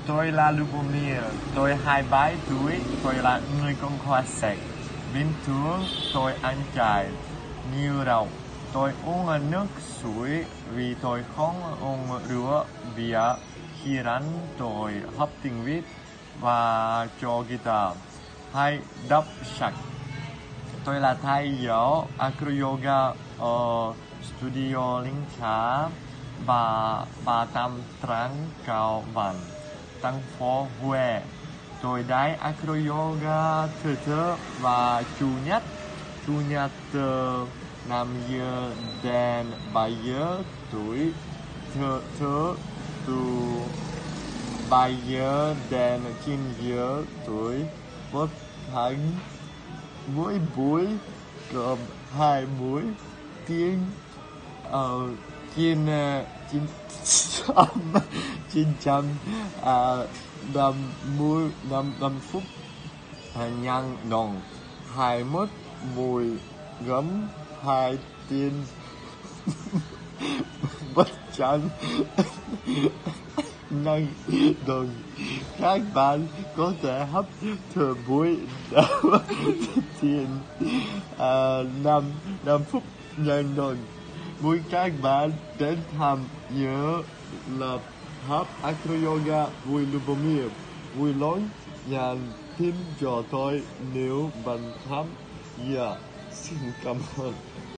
Tôi là Lubomir, tôi 27 tuổi, tôi là người con khoa sạch. Bình thường tôi ăn chay, nhiều rau. Tôi uống nước suối vì tôi không uống rượu bia. Khi rảnh tôi học tiếng Việt và chơi guitar hay đọc sách. Tôi là thầy giáo acro yoga ở studio Linh Khả và Tam Trang Cao Văn, thành phố Huế. Tôi dạy acro yoga thứ tư và chủ nhật 5 giờ đến 7 giờ tuổi, thứ từ 7 giờ đến 9 giờ tuổi, một tháng mỗi buổi gồm 2 buổi tiếng ở trên 950 phút nhân đồng 21 mùi gấm 2 tiền bất chân năng đồng. Các bạn có thể hấp thử buổi đầu tiền 5 phút nhân đồng. Muốn các bạn đến tham nhớ lớp học acro yoga vui Lubomir, vui lớn nhắn tin cho tôi nếu bạn tham. Xin cảm ơn.